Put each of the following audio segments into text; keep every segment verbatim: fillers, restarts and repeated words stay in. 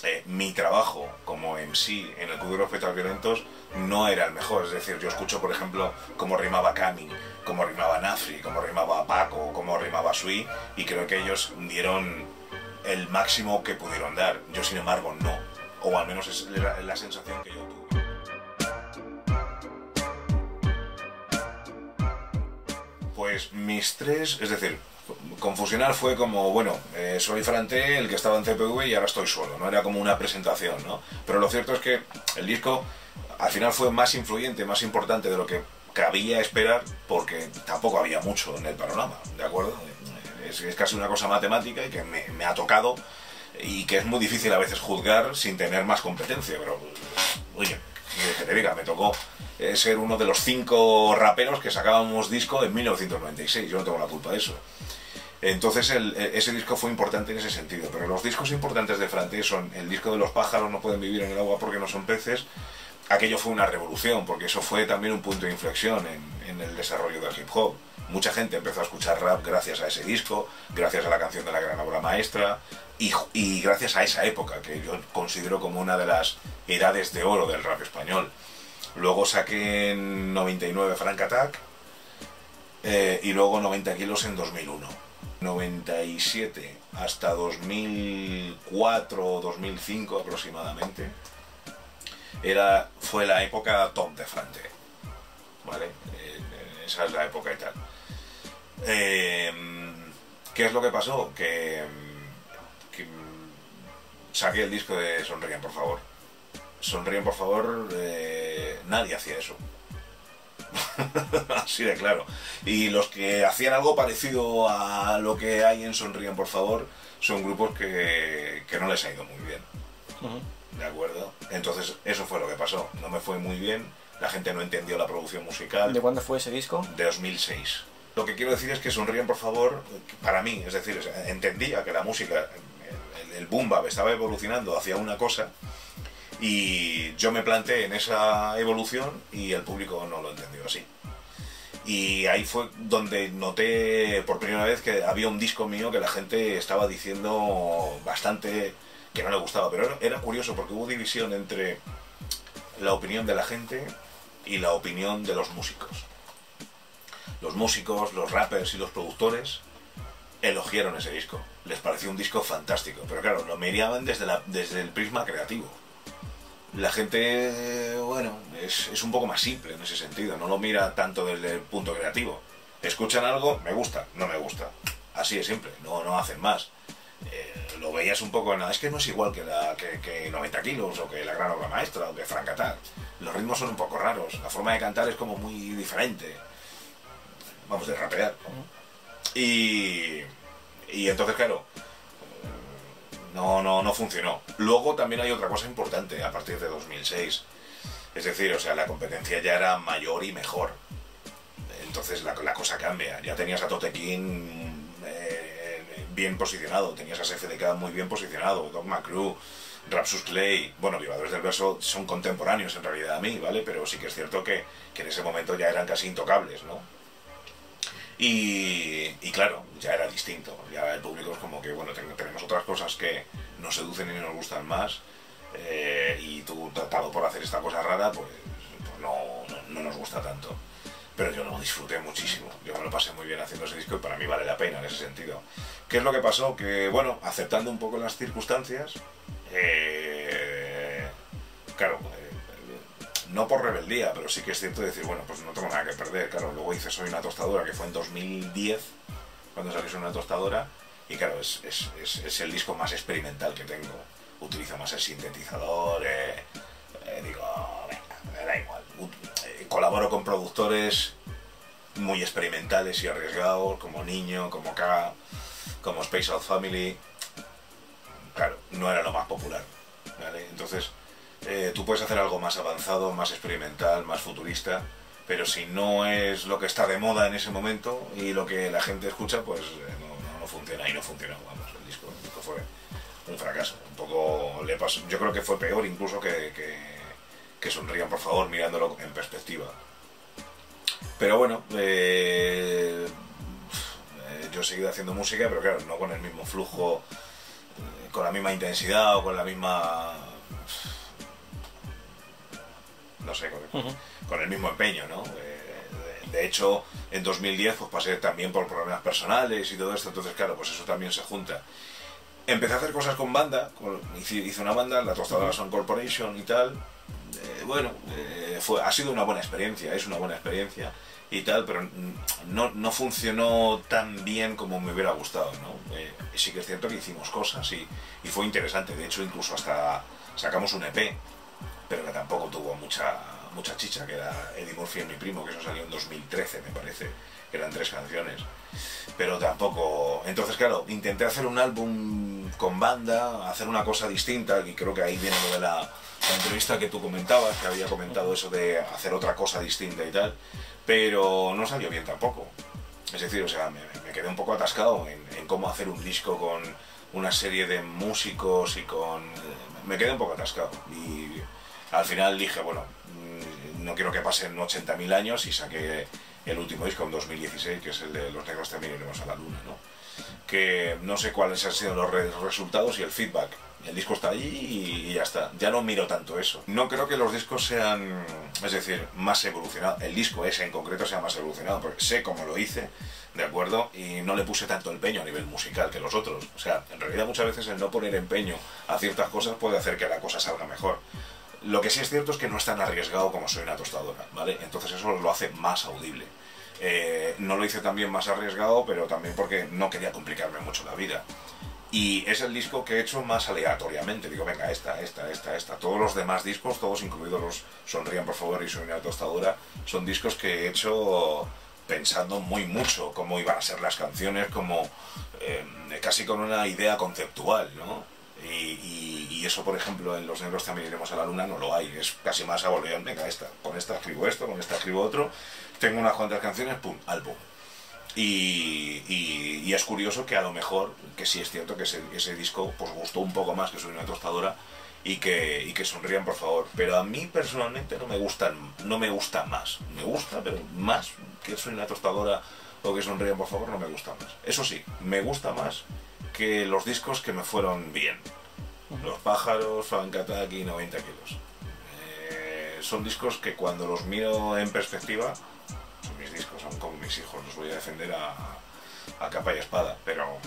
eh, mi trabajo como M C en el Club de los Poetas Violentos no era el mejor. Es decir, yo escucho, por ejemplo, cómo rimaba Cami, cómo rimaba Nafri, cómo rimaba Paco, cómo rimaba Sui, y creo que ellos dieron el máximo que pudieron dar. Yo, sin embargo, no. O al menos es la, la sensación que yo tuve. Pues mis tres, es decir, Confusionar fue como, bueno, eh, soy Franté, el que estaba en C P V, y ahora estoy solo, ¿no? Era como una presentación, ¿no? Pero lo cierto es que el disco al final fue más influyente, más importante de lo que cabía esperar, porque tampoco había mucho en el panorama, ¿de acuerdo? Es, es casi una cosa matemática y que me, me ha tocado, y que es muy difícil a veces juzgar sin tener más competencia, pero, oye, que te diga, me tocó eh, ser uno de los cinco raperos que sacábamos disco en mil novecientos noventa y seis, yo no tengo la culpa de eso. Entonces el, ese disco fue importante en ese sentido, pero los discos importantes de Franté son el disco de Los pájaros no pueden vivir en el agua porque no son peces. Aquello fue una revolución, porque eso fue también un punto de inflexión en, en el desarrollo del hip hop. Mucha gente empezó a escuchar rap gracias a ese disco, gracias a la canción de La Gran Obra Maestra, y, y gracias a esa época, que yo considero como una de las edades de oro del rap español. Luego saqué en noventa y nueve Frank Attack, eh, y luego noventa kilos en dos mil uno. noventa y siete hasta dos mil cuatro o dos mil cinco aproximadamente era, fue la época top de Franté, ¿vale? Eh, esa es la época y tal. Eh, ¿Qué es lo que pasó? Que, que saqué el disco de Sonríen por favor. Sonríen por favor, eh, nadie hacía eso. Así de claro. Y los que hacían algo parecido a lo que hay en Sonríen por favor son grupos que, que no les ha ido muy bien. Uh-huh. ¿De acuerdo? Entonces eso fue lo que pasó. No me fue muy bien, la gente no entendió la producción musical. ¿De cuándo fue ese disco? De dos mil seis. Lo que quiero decir es que Sonríen por favor, para mí, es decir, entendía que la música, el, el boom bap estaba evolucionando hacia una cosa, y yo me planteé en esa evolución y el público no lo entendió así. Y ahí fue donde noté por primera vez que había un disco mío que la gente estaba diciendo bastante que no le gustaba. Pero era curioso porque hubo división entre la opinión de la gente y la opinión de los músicos. Los músicos, los rappers y los productores elogiaron ese disco. Les pareció un disco fantástico. Pero claro, lo miraban desde, la, desde el prisma creativo. La gente, bueno, es, es un poco más simple en ese sentido, no lo mira tanto desde el punto creativo. Escuchan algo, me gusta, no me gusta. Así de simple, no, no hacen más. Eh, lo veías un poco en la... Es que no es igual que, la, que, que noventa kilos, o que La Gran Obra Maestra, o que Frank Attack. Los ritmos son un poco raros, la forma de cantar es como muy diferente. Vamos, de rapear, ¿no? Y, y entonces, claro... No, no, no funcionó. Luego también hay otra cosa importante a partir de dos mil seis. Es decir, o sea, la competencia ya era mayor y mejor. Entonces la, la cosa cambia. Ya tenías a Totequín eh, bien posicionado, tenías a F D K muy bien posicionado, Dogma Crew, Rapsus Clay. Bueno, Vivadores del Verso son contemporáneos en realidad a mí, ¿vale? Pero sí que es cierto que, que en ese momento ya eran casi intocables, ¿no? Y, y claro, ya era distinto, ya el público es como que, bueno, tenemos otras cosas que nos seducen y nos gustan más, eh, y tú, tratado por hacer esta cosa rara, pues, pues no, no, no nos gusta tanto. Pero yo lo disfruté muchísimo, yo me lo pasé muy bien haciendo ese disco y para mí vale la pena en ese sentido. ¿Qué es lo que pasó? Que, bueno, aceptando un poco las circunstancias, eh, claro, no por rebeldía, pero sí que es cierto decir, bueno, pues no tengo nada que perder. Claro, luego hice Soy una tostadora, que fue en dos mil diez, cuando salió Soy una tostadora, y claro, es, es, es, es el disco más experimental que tengo. Utilizo más el sintetizador, eh, eh, digo, venga, me da igual. Eh, colaboro con productores muy experimentales y arriesgados, como Niño, como K, como Space Out Family. Claro, no era lo más popular, ¿vale? Entonces... Eh, tú puedes hacer algo más avanzado, más experimental, más futurista, pero si no es lo que está de moda en ese momento y lo que la gente escucha, pues eh, no, no, no funciona, y no funcionó, vamos, el disco, el disco fue un fracaso. Un poco le pasó, yo creo que fue peor incluso que, que, que Sonrían por favor, mirándolo en perspectiva. Pero bueno, eh, eh, yo he seguido haciendo música, pero claro, no con el mismo flujo con la misma intensidad o con la misma... no sé, con, uh-huh. con el mismo empeño, ¿no? Eh, de, de hecho, en dos mil diez pues pasé también por problemas personales y todo esto, entonces claro, pues eso también se junta. Empecé a hacer cosas con banda, con, hice, hice una banda, la Tostadora Sound Corporation y tal. Eh, bueno, eh, fue, ha sido una buena experiencia, es una buena experiencia y tal, pero no, no funcionó tan bien como me hubiera gustado, ¿no? Eh, sí que es cierto que hicimos cosas y, y fue interesante, de hecho incluso hasta sacamos un E P, pero que tampoco tuvo mucha, mucha chicha, que era Eddie Murphy y mi primo, que eso salió en dos mil trece me parece, que eran tres canciones, pero tampoco... Entonces claro, intenté hacer un álbum con banda, hacer una cosa distinta, y creo que ahí viene lo de la, la entrevista que tú comentabas, que había comentado eso de hacer otra cosa distinta y tal, pero no salió bien tampoco. Es decir, o sea, me, me quedé un poco atascado en, en cómo hacer un disco con una serie de músicos y con... me quedé un poco atascado y al final dije, bueno, no quiero que pasen ochenta mil años, y saqué el último disco en dos mil dieciséis, que es el de Los Negros También Iremos a la Luna, ¿no? Que no sé cuáles han sido los re resultados y el feedback. El disco está allí y ya está. Ya no miro tanto eso. No creo que los discos sean, es decir, más evolucionados. El disco ese en concreto sea más evolucionado, porque sé cómo lo hice, ¿de acuerdo? Y no le puse tanto empeño a nivel musical que los otros. O sea, en realidad muchas veces el no poner empeño a ciertas cosas puede hacer que la cosa salga mejor. Lo que sí es cierto es que no es tan arriesgado como Soy una Tostadora, ¿vale? Entonces eso lo hace más audible. Eh, no lo hice también más arriesgado, pero también porque no quería complicarme mucho la vida. Y es el disco que he hecho más aleatoriamente. Digo, venga, esta, esta, esta, esta. Todos los demás discos, todos incluidos los Sonrían por favor y Soy una Tostadora, son discos que he hecho pensando muy mucho cómo iban a ser las canciones, como eh, casi con una idea conceptual, ¿no? Y, y, y eso, por ejemplo, en Los Negros También Iremos a la Luna no lo hay. Es casi más a volver, venga, esta, con esta escribo esto, con esta escribo otro. Tengo unas cuantas canciones, pum, álbum. Y, y, y es curioso que a lo mejor, que sí es cierto que ese, ese disco pues gustó un poco más que Soy una Tostadora y que, y que Sonrían por favor, pero a mí personalmente no me gustan, no me gusta más, me gusta, pero más que Soy una Tostadora o que Sonrían por favor no me gusta más. Eso sí, me gusta más que los discos que me fueron bien. Los Pájaros, Funk Attack y noventa kilos. Eh, son discos que cuando los miro en perspectiva, son mis discos, son como mis hijos, los voy a defender a, a capa y espada, pero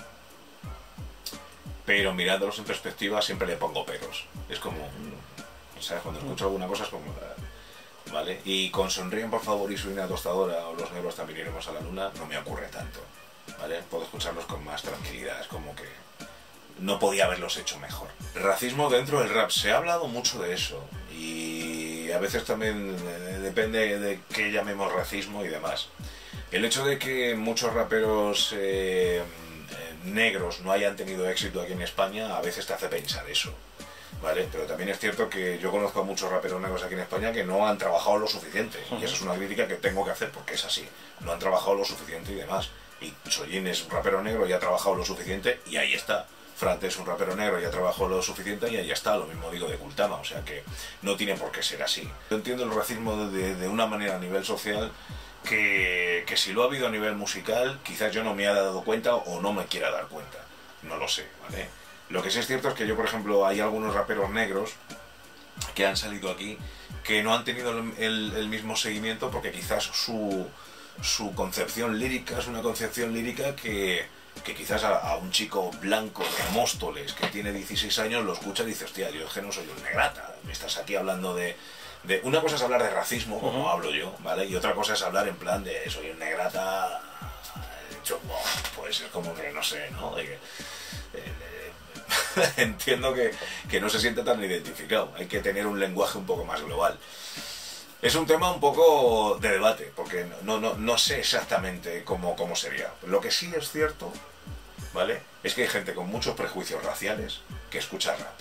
pero mirándolos en perspectiva siempre le pongo peros. Es como, ¿sabes? Cuando escucho alguna cosa es como, ¿vale? Y con Sonríen por favor y Soy una Tostadora o Los Negros También Iremos a la Luna no me ocurre tanto, ¿vale? Puedo escucharlos con más tranquilidad, es como que no podía haberlos hecho mejor. Racismo dentro del rap, se ha hablado mucho de eso y a veces también eh, depende de qué llamemos racismo y demás. El hecho de que muchos raperos eh, negros no hayan tenido éxito aquí en España a veces te hace pensar eso, ¿vale? Pero también es cierto que yo conozco a muchos raperos negros aquí en España que no han trabajado lo suficiente, y eso es una crítica que tengo que hacer porque es así, no han trabajado lo suficiente y demás. Y Sollín es un rapero negro y ha trabajado lo suficiente y ahí está. Frante es un rapero negro y ha trabajado lo suficiente y ahí está, lo mismo digo de Kultama, o sea que no tiene por qué ser así. Yo entiendo el racismo de, de una manera a nivel social que, que si lo ha habido a nivel musical, quizás yo no me haya dado cuenta o no me quiera dar cuenta, no lo sé, ¿vale? Lo que sí es cierto es que yo, por ejemplo, hay algunos raperos negros que han salido aquí que no han tenido el, el, el mismo seguimiento porque quizás su, su concepción lírica es una concepción lírica que... que quizás a, a un chico blanco de Móstoles que tiene dieciséis años lo escucha y dice, hostia, yo es que no soy un negrata, me estás aquí hablando de... de... Una cosa es hablar de racismo, como uh-huh. hablo yo, ¿vale? Y otra cosa es hablar en plan de soy un negrata, hecho, bueno, pues es como que no sé, ¿no? De que, eh, eh, entiendo que, que no se siente tan identificado, hay que tener un lenguaje un poco más global. Es un tema un poco de debate, porque no, no, no sé exactamente cómo, cómo sería. Lo que sí es cierto, ¿vale? Es que hay gente con muchos prejuicios raciales que escucha rap.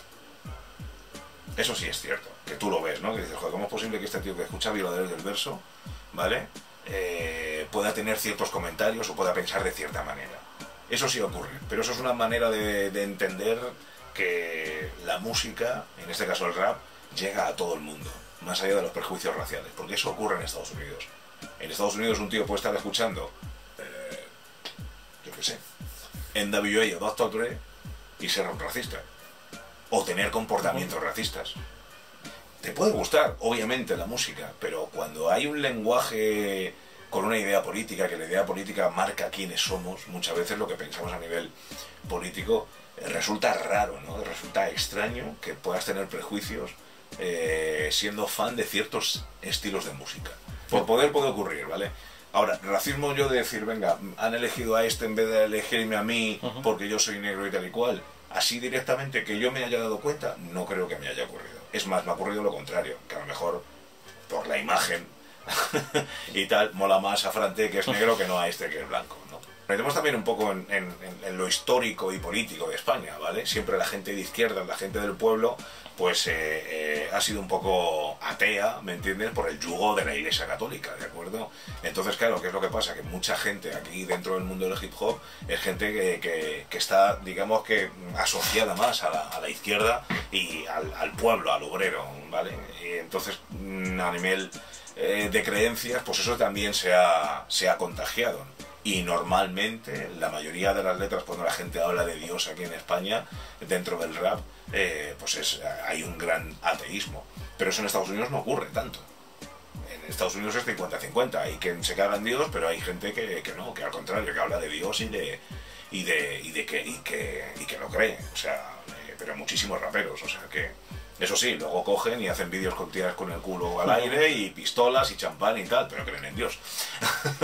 Eso sí es cierto, que tú lo ves, ¿no? Que dices, joder, ¿cómo es posible que este tío que escucha Violadores del Verso, ¿vale? Eh, pueda tener ciertos comentarios o pueda pensar de cierta manera. Eso sí ocurre, pero eso es una manera de, de entender que la música, en este caso el rap, llega a todo el mundo, más allá de los prejuicios raciales, porque eso ocurre en Estados Unidos. En Estados Unidos un tío puede estar escuchando, eh, yo qué sé, N W A o doctor Dre y ser un racista. o tener comportamientos racistas. Te puede gustar, obviamente, la música, pero cuando hay un lenguaje con una idea política, que la idea política marca quiénes somos, muchas veces lo que pensamos a nivel político eh, resulta raro, ¿no? Resulta extraño que puedas tener prejuicios eh, siendo fan de ciertos estilos de música. Por poder puede ocurrir, ¿vale? Ahora, racismo yo de decir, venga, han elegido a este en vez de elegirme a mí porque yo soy negro y tal y cual, así directamente que yo me haya dado cuenta, no creo que me haya ocurrido. Es más, me ha ocurrido lo contrario, que a lo mejor por la imagen y tal, mola más a Frante que es negro que no a este que es blanco, ¿no? Metemos también un poco en, en, en lo histórico y político de España, ¿vale? Siempre la gente de izquierda, la gente del pueblo, pues eh, eh, ha sido un poco atea, ¿me entiendes? Por el yugo de la Iglesia Católica, ¿de acuerdo? Entonces, claro, ¿qué es lo que pasa? Que mucha gente aquí dentro del mundo del hip hop es gente que, que, que está, digamos que, asociada más a la, a la izquierda y al, al pueblo, al obrero, ¿vale? Y entonces, a nivel eh, de creencias, pues eso también se ha, se ha contagiado, ¿no? Y normalmente, la mayoría de las letras, cuando la gente habla de Dios aquí en España, dentro del rap, eh, pues es, hay un gran ateísmo. Pero eso en Estados Unidos no ocurre tanto. En Estados Unidos es cincuenta cincuenta. Hay quien se caga en Dios, pero hay gente que, que no, que al contrario, que habla de Dios y de, y de, y de que, y que, y que lo cree. O sea, eh, pero muchísimos raperos, o sea que... Eso sí, luego cogen y hacen vídeos con tiras con el culo al aire y pistolas y champán y tal, pero creen en Dios.